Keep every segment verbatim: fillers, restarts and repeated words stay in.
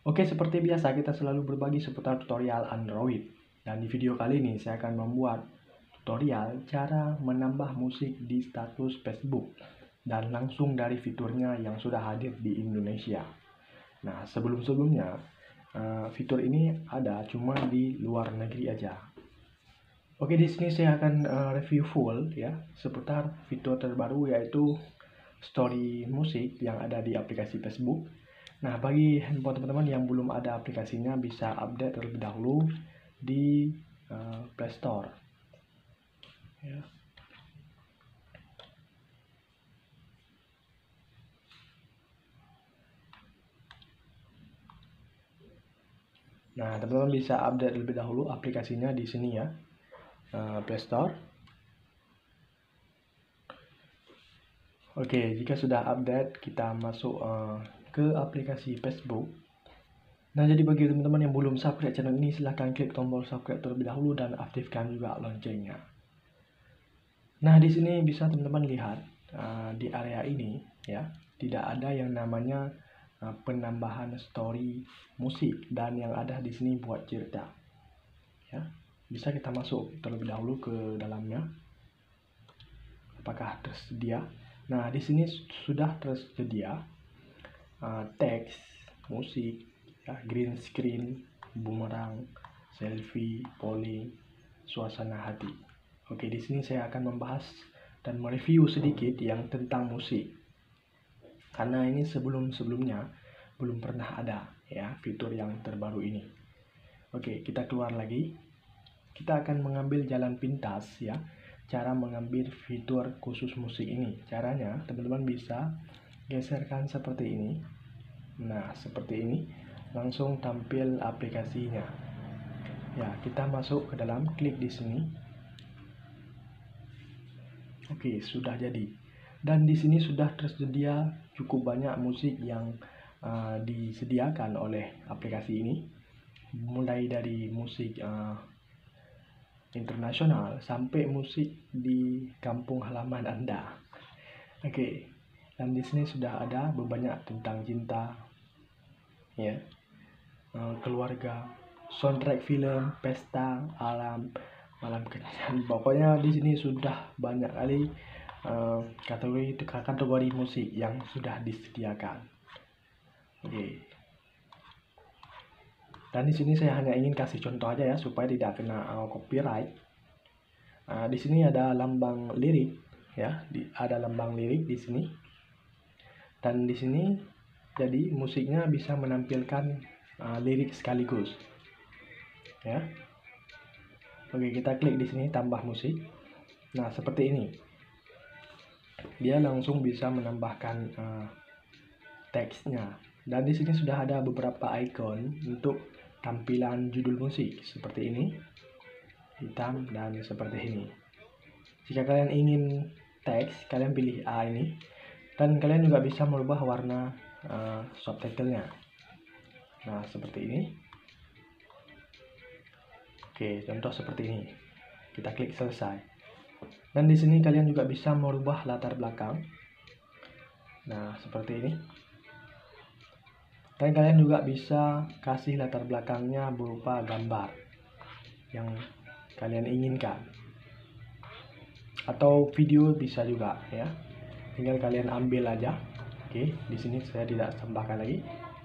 Oke, seperti biasa kita selalu berbagi seputar tutorial Android. Dan di video kali ini saya akan membuat tutorial cara menambah musik di status Facebook dan langsung dari fiturnya yang sudah hadir di Indonesia. Nah, sebelum-sebelumnya uh, fitur ini ada cuma di luar negeri aja. Oke, di sini saya akan uh, review full ya seputar fitur terbaru yaitu story musik yang ada di aplikasi Facebook. Nah, bagi handphone teman-teman yang belum ada aplikasinya bisa update terlebih dahulu di uh, Play Store. Ya. Nah, teman-teman bisa update terlebih dahulu aplikasinya di sini ya, uh, Play Store. Oke, jika sudah update, kita masuk uh, ke aplikasi Facebook. Nah, jadi bagi teman-teman yang belum subscribe channel ini, silahkan klik tombol subscribe terlebih dahulu dan aktifkan juga loncengnya. Nah, di sini bisa teman-teman lihat uh, di area ini ya, tidak ada yang namanya uh, penambahan story musik, dan yang ada di sini buat cerita. Ya, bisa kita masuk terlebih dahulu ke dalamnya. Apakah tersedia? Nah, di sini sudah tersedia uh, teks, musik, ya, green screen, bumerang, selfie, polling, suasana hati. Oke, di sini saya akan membahas dan mereview sedikit yang tentang musik. Karena ini sebelum-sebelumnya belum pernah ada ya fitur yang terbaru ini. Oke, kita keluar lagi. Kita akan mengambil jalan pintas ya. Cara mengambil fitur khusus musik ini. Caranya teman-teman bisa geserkan seperti ini. Nah, seperti ini langsung tampil aplikasinya. Ya, kita masuk ke dalam, klik di sini. Oke, sudah jadi. Dan di sini sudah tersedia cukup banyak musik yang uh, disediakan oleh aplikasi ini. Mulai dari musik uh, internasional sampai musik di kampung halaman Anda. Oke. Dan di sini sudah ada banyak tentang cinta, ya, uh, keluarga, soundtrack film, pesta, alam, malam kencan. Pokoknya di sini sudah banyak kali uh, kategori kategori musik yang sudah disediakan. Oke. Dan di sini saya hanya ingin kasih contoh aja ya supaya tidak kena uh, copyright. Uh, di sini ada lambang lirik ya, di, ada lambang lirik di sini. Dan di sini jadi musiknya bisa menampilkan uh, lirik sekaligus. Ya. Oke, kita klik di sini tambah musik. Nah, seperti ini. Dia langsung bisa menambahkan uh, teksnya. Dan di sini sudah ada beberapa icon untuk tampilan judul musik seperti ini, hitam dan seperti ini. Jika kalian ingin teks, kalian pilih A ini, dan kalian juga bisa merubah warna uh, subtitlenya. Nah, seperti ini. Oke, contoh seperti ini. Kita klik selesai. Dan di sini kalian juga bisa merubah latar belakang. Nah, seperti ini. Dan kalian juga bisa kasih latar belakangnya berupa gambar yang kalian inginkan. Atau video bisa juga ya. Tinggal kalian ambil aja. Oke, di sini saya tidak tambahkan lagi.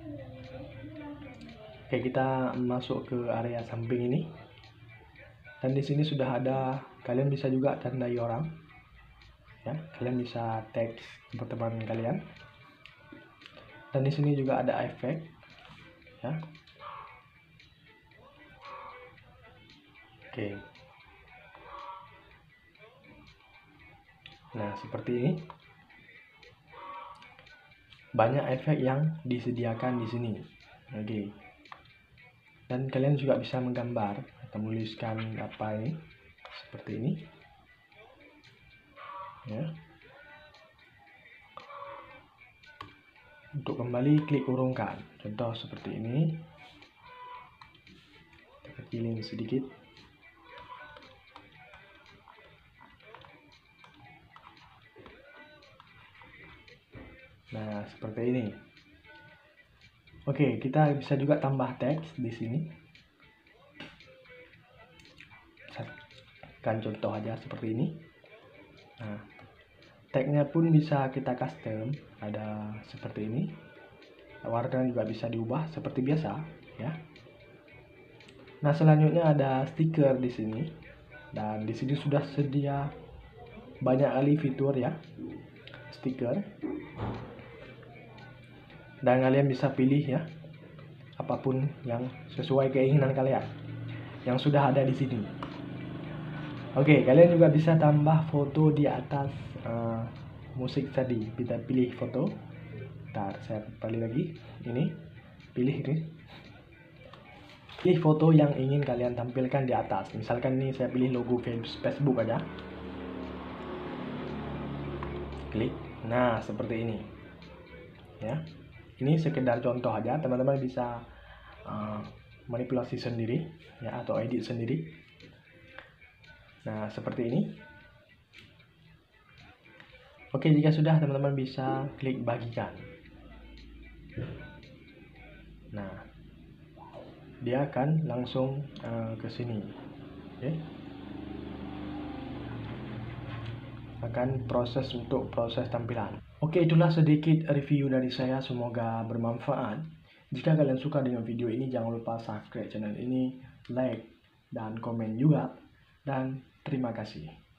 Oke, kita masuk ke area samping ini. Dan di sini sudah ada, kalian bisa juga tandai orang. Ya, kalian bisa teks teman kalian. Dan di sini juga ada efek. Ya. Oke. Nah, seperti ini. Banyak efek yang disediakan di sini. Oke. Dan kalian juga bisa menggambar atau menuliskan apa ini, seperti ini. Ya. Untuk kembali klik urungkan. Contoh seperti ini. Kita kecilin sedikit. Nah, seperti ini. Oke, kita bisa juga tambah teks di sini. Kan contoh aja seperti ini. Nah, tagnya pun bisa kita custom, ada seperti ini. Warna juga bisa diubah seperti biasa, ya. Nah, selanjutnya ada stiker di sini. Dan di sini sudah sedia banyak kali fitur ya, stiker. Dan kalian bisa pilih ya, apapun yang sesuai keinginan kalian yang sudah ada di sini. Oke, kalian juga bisa tambah foto di atas uh, musik tadi. Kita pilih foto. Ntar saya pilih lagi. Ini, pilih ini. Pilih foto yang ingin kalian tampilkan di atas. Misalkan ini saya pilih logo Facebook aja. Klik. Nah, seperti ini. Ya. Ini sekedar contoh aja. Teman-teman bisa uh, manipulasi sendiri ya, atau edit sendiri. Nah, seperti ini. Oke, jika sudah, teman-teman bisa klik bagikan. Nah, dia akan langsung uh, ke sini. Oke. Akan proses untuk proses tampilan. Oke, itulah sedikit review dari saya. Semoga bermanfaat. Jika kalian suka dengan video ini, jangan lupa subscribe channel ini, like, dan komen juga. Dan terima kasih.